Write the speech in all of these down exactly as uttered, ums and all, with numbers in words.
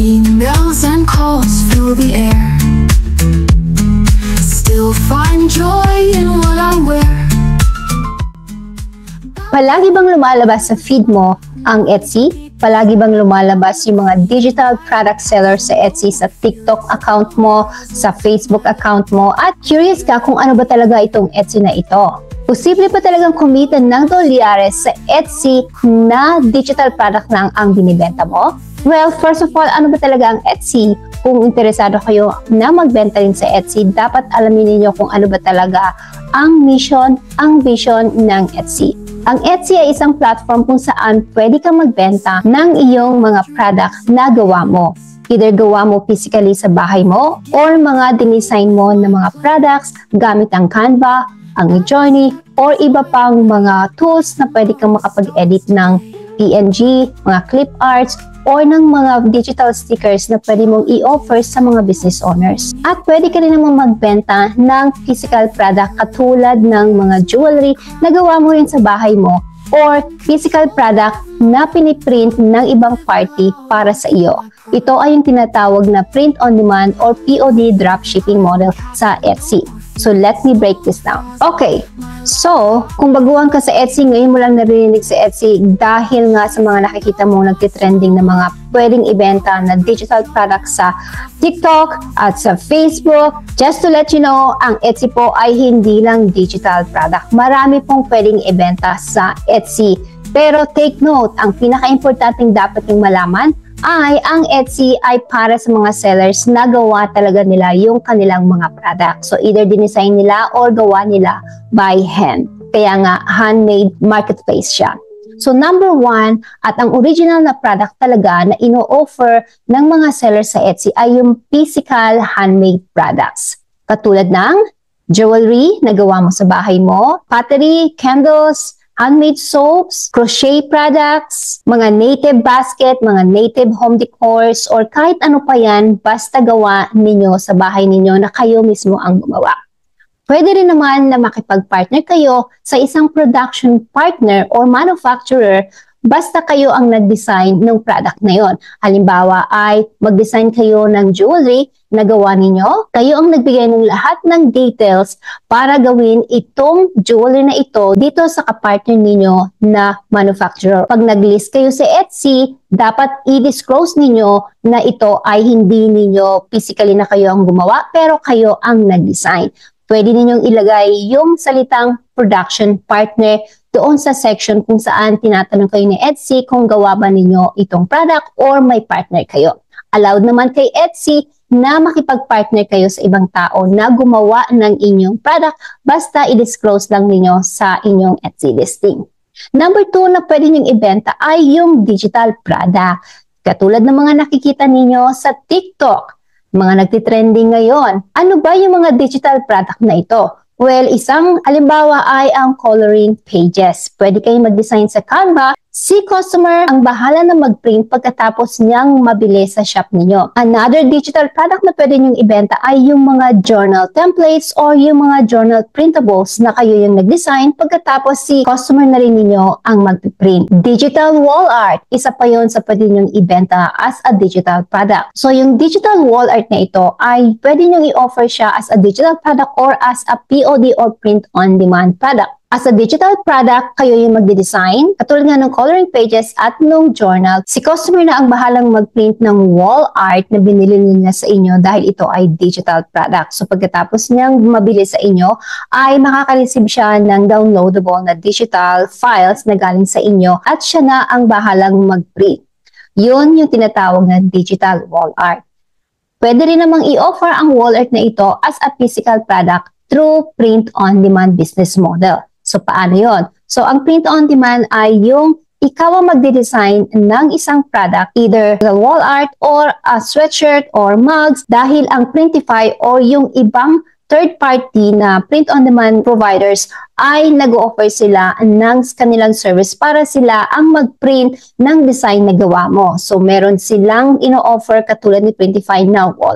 Emails and calls fill the air. Still find joy in what I wear. Palagi bang lumalabas sa feed mo ang Etsy? Palagi bang lumalabas yung mga digital product sellers sa Etsy, sa TikTok account mo, sa Facebook account mo, at curious ka kung ano ba talaga itong Etsy na ito? Posible pa talagang kumita ng dolyares sa Etsy na digital product lang ang binibenta mo? Well, first of all, ano ba talaga ang Etsy? Kung interesado kayo na magbenta rin sa Etsy, dapat alamin niyo kung ano ba talaga ang mission, ang vision ng Etsy. Ang Etsy ay isang platform kung saan pwede kang magbenta ng iyong mga product na gawa mo. Either gawa mo physically sa bahay mo or mga dinesign mo ng mga products gamit ang Canva, ang Midjourney, or iba pang mga tools na pwede kang makapag-edit ng P N G, mga clip arts, or ng mga digital stickers na pwede mong i-offer sa mga business owners. At pwede ka rin naman magbenta ng physical product katulad ng mga jewelry na gawa mo rin sa bahay mo or physical product na piniprint ng ibang party para sa iyo. Ito ay yung tinatawag na print on demand or P O D dropshipping model sa Etsy. So let me break this down. Okay, so kung baguhan ka sa Etsy, ngayon mo lang narinig sa Etsy dahil nga sa mga nakikita mo nagtitrending na mga pwedeng ibenta na digital products sa TikTok at sa Facebook. Just to let you know, ang Etsy po ay hindi lang digital product. Marami pong pwedeng ibenta sa Etsy. Pero take note, ang pinaka-importanting dapat yung malaman ay ang Etsy ay para sa mga sellers na gawa talaga nila yung kanilang mga product. So either dinesign nila or gawa nila by hand. Kaya nga handmade marketplace siya. So number one, at ang original na product talaga na ino-offer ng mga sellers sa Etsy ay yung physical handmade products. Katulad ng jewelry na gawa mo sa bahay mo, pottery, candles, handmade soaps, crochet products, mga native basket, mga native home decors, or kahit ano pa yan, basta gawa ninyo sa bahay ninyo na kayo mismo ang gumawa. Pwede rin naman na makipag-partner kayo sa isang production partner or manufacturer basta kayo ang nag-design ng product na yon. Halimbawa ay mag-design kayo ng jewelry na gawa ninyo, kayo ang nagbigay ng lahat ng details para gawin itong jewelry na ito dito sa kapartner ninyo na manufacturer. Pag nag-list kayo sa Etsy, dapat i-disclose ninyo na ito ay hindi ninyo physically na kayo ang gumawa pero kayo ang nag-design. Pwede ninyong ilagay yung salitang production partner doon sa section kung saan tinatanong kayo ni Etsy kung gawa ba ninyo itong product or may partner kayo. Allowed naman kay Etsy na makipag-partner kayo sa ibang tao na gumawa ng inyong product basta i-disclose lang ninyo sa inyong Etsy listing. Number two na pwede nyong ibenta ay yung digital product. Katulad ng mga nakikita ninyo sa TikTok, mga nagtitrending ngayon. Ano ba yung mga digital product na ito? Well, isang halimbawa ay ang coloring pages. Pwede kayong mag-design sa Canva. Si customer ang bahala na mag-print pagkatapos niyang mabili sa shop ninyo. Another digital product na pwede niyong ibenta ay yung mga journal templates or yung mga journal printables na kayo yung nag-design pagkatapos si customer na rin ninyo ang mag-print. Digital wall art, isa pa yon sa pwede niyong ibenta as a digital product. So yung digital wall art na ito ay pwede niyong i-offer siya as a digital product or as a P O D or print on demand product. As a digital product, kayo yung magde-design, katulad nga ng coloring pages at ng journal. Si customer na ang bahalang mag-print ng wall art na binili niya sa inyo dahil ito ay digital product. So pagkatapos niyang mabili sa inyo, ay makaka-receive siya ng downloadable na digital files na galing sa inyo at siya na ang bahalang mag-print. Yun yung tinatawag na digital wall art. Pwede rin namang i-offer ang wall art na ito as a physical product through print-on-demand business model. So, paano yon? So, ang print-on-demand ay yung ikaw ang magde-design ng isang product, either the wall art or a sweatshirt or mugs, dahil ang Printify or yung ibang third-party na print-on-demand providers ay nag-offer sila ng kanilang service para sila ang mag-print ng design na gawa mo. So, meron silang ino-offer katulad ni Printify na wall art.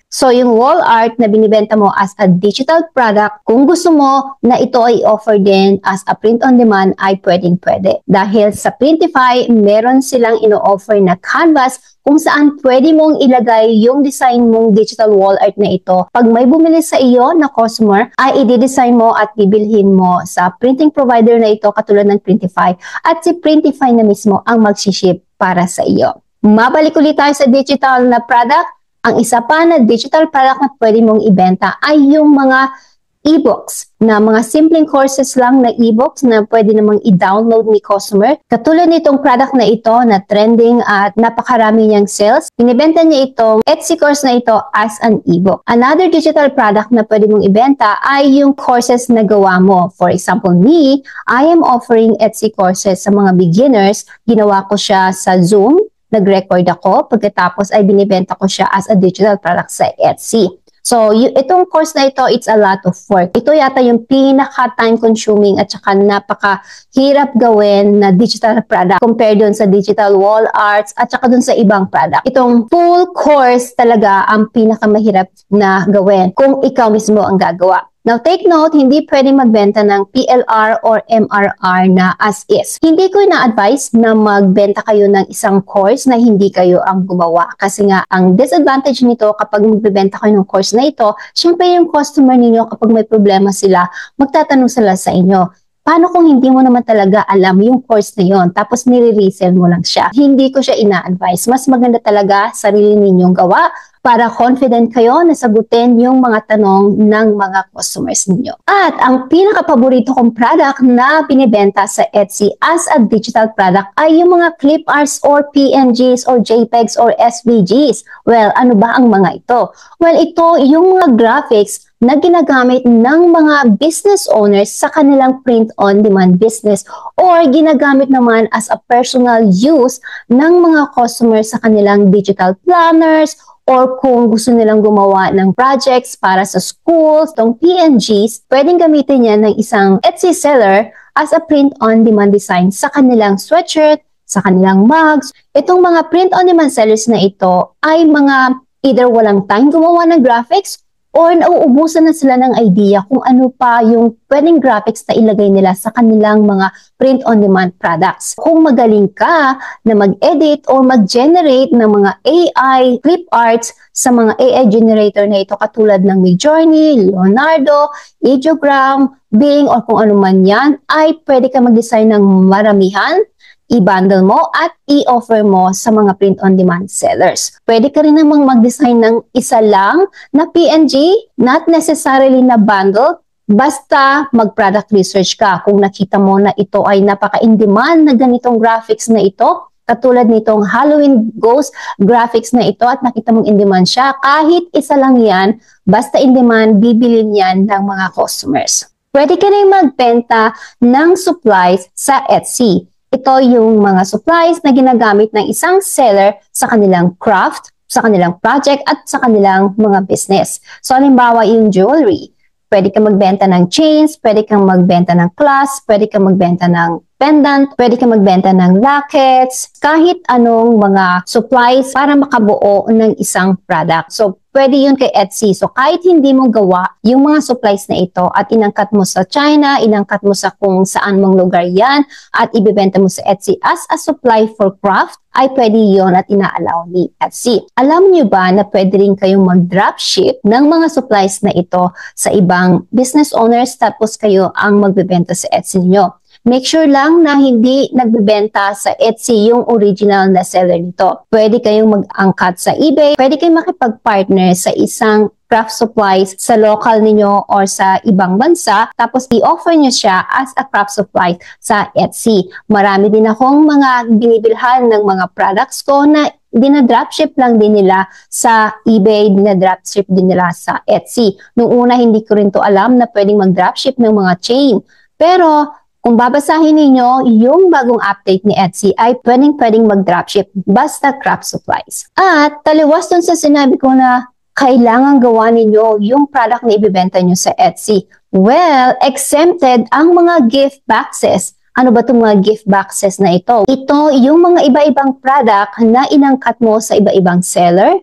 So, yung wall art na binibenta mo as a digital product, kung gusto mo na ito ay offer din as a print-on-demand, ay pwedeng-pwede. Dahil sa Printify, meron silang ino-offer na canvas kung saan pwede mong ilagay yung design mong digital wall art na ito. Pag may bumili sa iyo na customer, ay i-design mo at bibilhin mo sa printing provider na ito katulad ng Printify. At si Printify na mismo ang mag-ship para sa iyo. Mabalik ulit tayo sa digital na product. Ang isa pa na digital product na pwede mong ibenta ay yung mga e-books na mga simpleng courses lang na e-books na pwede namang i-download ni customer. Katulad nitong product na ito na trending at napakarami niyang sales, binibenta niya itong Etsy course na ito as an e-book. Another digital product na pwede mong ibenta ay yung courses na gawa mo. For example, me, I am offering Etsy courses sa mga beginners. Ginawa ko siya sa Zoom. Nag-record ako, pagkatapos ay binibenta ko siya as a digital product sa Etsy. So, y- itong course na ito, it's a lot of work. Ito yata yung pinaka-time consuming at saka napaka-hirap gawin na digital product compared dun sa digital wall arts at saka dun sa ibang product. Itong full course talaga ang pinaka-mahirap na gawin kung ikaw mismo ang gagawa. Now, take note, hindi pwedeng magbenta ng P L R or M R R na as is. Hindi ko na-advise na magbenta kayo ng isang course na hindi kayo ang gumawa. Kasi nga, ang disadvantage nito kapag magbebenta kayo ng course na ito, syempre yung customer ninyo kapag may problema sila, magtatanong sila sa inyo. Paano kung hindi mo naman talaga alam yung course na yon, tapos nire-resell mo lang siya? Hindi ko siya ina-advise. Mas maganda talaga sarili ninyong gawa para confident kayo na sagutin yung mga tanong ng mga customers ninyo. At ang pinaka-paborito kong product na binibenta sa Etsy as a digital product ay yung mga clip arts or P N Gs or JPEGs or S V Gs. Well, ano ba ang mga ito? Well, ito yung mga graphics na ginagamit ng mga business owners sa kanilang print-on-demand business or ginagamit naman as a personal use ng mga customers sa kanilang digital planners or kung gusto nilang gumawa ng projects para sa schools. Itong P N Gs, pwedeng gamitin yan ng isang Etsy seller as a print-on-demand design sa kanilang sweatshirt, sa kanilang mugs. Itong mga print-on-demand sellers na ito ay mga either walang time gumawa ng graphics or nauubusan na sila ng idea kung ano pa yung pwedeng graphics na ilagay nila sa kanilang mga print-on-demand products. Kung magaling ka na mag-edit or mag-generate ng mga A I clip arts sa mga A I generator na ito katulad ng Midjourney, Leonardo, Ideogram, Bing, or kung ano man yan, ay pwede ka mag-design ng maramihan, i-bundle mo at i-offer mo sa mga print-on-demand sellers. Pwede ka rin namang mag-design ng isa lang na P N G, not necessarily na bundle, basta mag-product research ka. Kung nakita mo na ito ay napaka-in-demand na ganitong graphics na ito, katulad nitong Halloween Ghost graphics na ito at nakita mong in-demand siya, kahit isa lang yan, basta in-demand, bibilin yan ng mga customers. Pwede ka rin magbenta ng supplies sa Etsy. Ito yung mga supplies na ginagamit ng isang seller sa kanilang craft, sa kanilang project, at sa kanilang mga business. So, halimbawa yung jewelry. Pwede kang magbenta ng chains, pwede kang magbenta ng clasp, pwede kang magbenta ng pendant, pwede kang magbenta ng lockets, kahit anong mga supplies para makabuo ng isang product. So, pwede yun kay Etsy. So, kahit hindi mo gawa yung mga supplies na ito at inangkat mo sa China, inangkat mo sa kung saan mong lugar yan, at ibibenta mo sa Etsy as a supply for craft, ay pwede yun at ina-allow ni Etsy. Alam niyo ba na pwede rin kayong mag-dropship ng mga supplies na ito sa ibang business owners tapos kayo ang magbebenta sa Etsy niyo? Make sure lang na hindi nagbebenta sa Etsy yung original na seller nito. Pwede kayong mag-angkat sa eBay, pwede kayong makipag-partner sa isang craft supplies sa local ninyo or sa ibang bansa, tapos i-offer nyo siya as a craft supply sa Etsy. Marami din akong mga binibilhan ng mga products ko na dinadropship lang din nila sa eBay, dinadropship din nila sa Etsy. Nung una, hindi ko rin to alam na pwedeng mag-dropship ng mga chain. Pero kung babasahin ninyo, yung bagong update ni Etsy ay pwedeng-pwedeng mag-dropship basta craft supplies. At taliwas dun sa sinabi ko na kailangan gawa ninyo yung product na ibibenta nyo sa Etsy. Well, exempted ang mga gift boxes. Ano ba itong mga gift boxes na ito? Ito yung mga iba-ibang product na inangkat mo sa iba-ibang seller.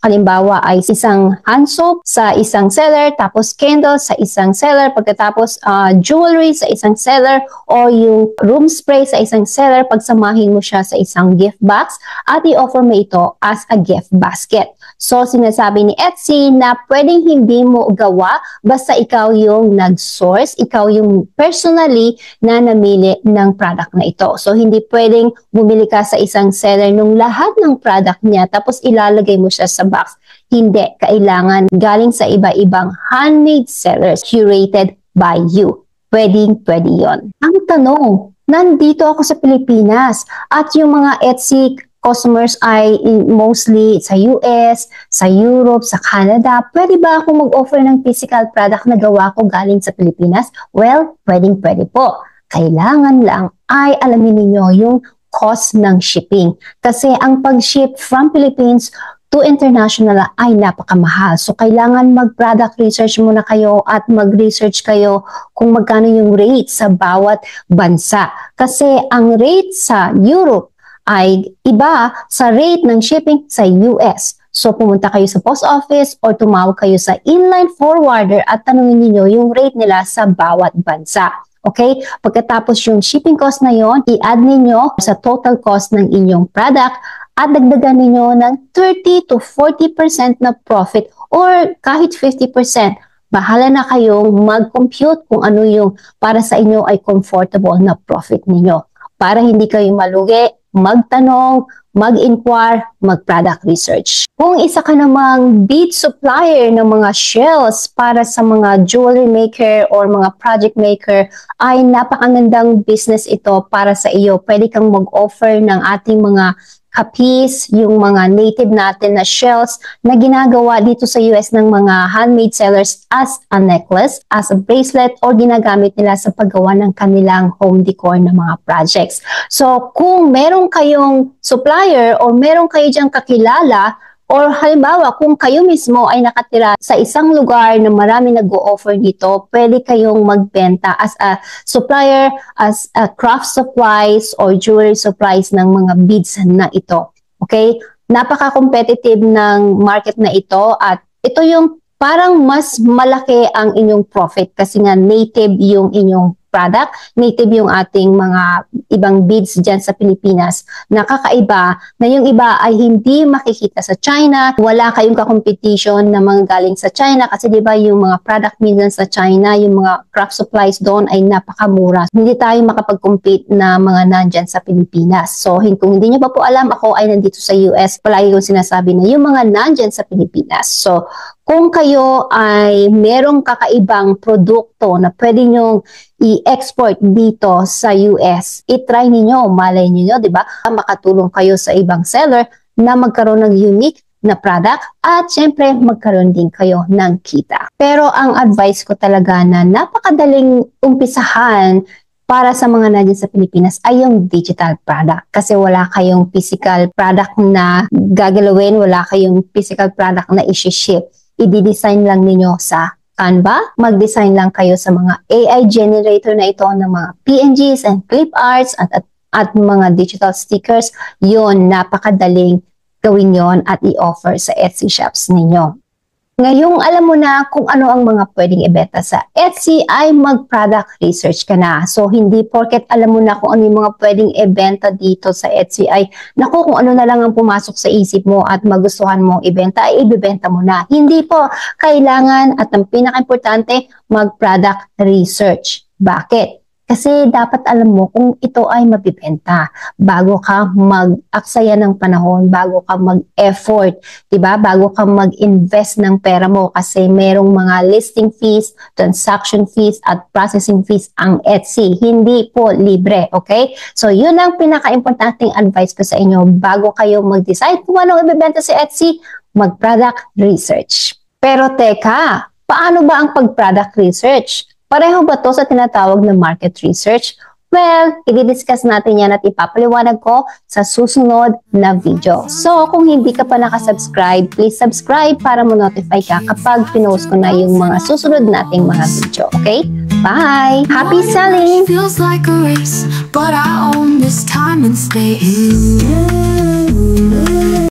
halimbawa ay isang hand soap sa isang seller, tapos candle sa isang seller, pagkatapos uh, jewelry sa isang seller, o yung room spray sa isang seller, pagsamahin mo siya sa isang gift box at i-offer mo ito as a gift basket. So, sinasabi ni Etsy na pwedeng hindi mo gawa basta ikaw yung nag-source, ikaw yung personally na namili ng product na ito. So, hindi pwedeng bumili ka sa isang seller nung lahat ng product niya tapos ilalagay mo siya sa box. Hindi. Kailangan galing sa iba-ibang handmade sellers curated by you. Pwedeng pwede yon. Ang tanong, nandito ako sa Pilipinas at yung mga Etsy customers ay mostly sa U S, sa Europe, sa Canada. Pwede ba ako mag-offer ng physical product na gawa ko galing sa Pilipinas? Well, pwedeng pwede po. Kailangan lang ay alamin niyo yung cost ng shipping. Kasi ang pag-ship from Philippines to international ay napakamahal. So, kailangan mag-product research muna kayo at mag-research kayo kung magkano yung rate sa bawat bansa. Kasi ang rate sa Europe ay iba sa rate ng shipping sa U S. So, pumunta kayo sa post office or tumawag kayo sa inline forwarder at tanungin niyo yung rate nila sa bawat bansa. Okay? Pagkatapos yung shipping cost na yon, i-add ninyo sa total cost ng inyong product at dagdagan ninyo ng thirty to forty percent na profit or kahit fifty percent. Bahala na kayong mag-compute kung ano yung para sa inyo ay comfortable na profit ninyo. Para hindi kayo malugi, magtanong, mag-inquire, mag-product research. Kung isa ka namang bead supplier ng mga shells para sa mga jewelry maker or mga project maker, ay napakagandang business ito para sa iyo. Pwede kang mag-offer ng ating mga kapis, yung mga native natin na shells na ginagawa dito sa U S ng mga handmade sellers as a necklace, as a bracelet, o ginagamit nila sa paggawa ng kanilang home decor na mga projects. So, kung meron kayong supplier o meron kayo diyang kakilala, or halimbawa, kung kayo mismo ay nakatira sa isang lugar na marami nag-o-offer dito, pwede kayong magbenta as a supplier, as a craft supplies or jewelry supplies ng mga beads na ito. Okay? Napaka-competitive ng market na ito at ito yung parang mas malaki ang inyong profit kasi nga native yung inyong product, native yung ating mga ibang beads dyan sa Pilipinas. Nakakaiba na yung iba ay hindi makikita sa China. Wala kayong kakompetition na mga galing sa China kasi di ba yung mga product minsan sa China, yung mga craft supplies doon ay napakamura. Hindi tayo makapag-compete na mga nandyan sa Pilipinas. So kung hindi nyo pa po alam, ako ay nandito sa U S. Palagi kong sinasabi na yung mga nandyan sa Pilipinas. So kung kayo ay merong kakaibang produkto na pwede nyong i-export dito sa U S, i-try ninyo, malay ninyo, di ba? Makatulong kayo sa ibang seller na magkaroon ng unique na product at syempre magkaroon din kayo ng kita. Pero ang advice ko talaga na napakadaling umpisahan para sa mga nandiyan sa Pilipinas ay yung digital product. Kasi wala kayong physical product na gagalawin, wala kayong physical product na isi-ship. I-design lang ninyo sa Canva. Mag-design lang kayo sa mga A I generator na ito ng mga P N Gs and clip arts at, at, at mga digital stickers. Yun, napakadaling gawin yon at i-offer sa Etsy shops ninyo. Ngayong alam mo na kung ano ang mga pwedeng ibenta sa Etsy, ay mag-product research ka na. So, hindi porket alam mo na kung ano yung mga pwedeng ibenta dito sa Etsy ay, naku, kung ano na lang ang pumasok sa isip mo at magustuhan mong ibenta, ay ibibenta mo na. Hindi po. Kailangan at ang pinaka-importante, mag-product research. Bakit? Kasi dapat alam mo kung ito ay mabibenta bago ka mag-aksaya ng panahon, bago ka mag-effort, diba? Bago ka mag-invest ng pera mo kasi merong mga listing fees, transaction fees, at processing fees ang Etsy. Hindi po libre, okay? So, yun ang pinaka-importanting advice ko sa inyo bago kayo mag-decide kung anong ibibenta sa Etsy, mag-product research. Pero teka, paano ba ang pag-product research? Pareho ba to sa tinatawag na market research? Well, i-discuss natin yan at ipapaliwanag ko sa susunod na video. So, kung hindi ka pa nakasubscribe, please subscribe para mo-notify ka kapag pinost ko na yung mga susunod nating mga video. Okay? Bye! Happy selling! Feels like a race, but I own this time and space.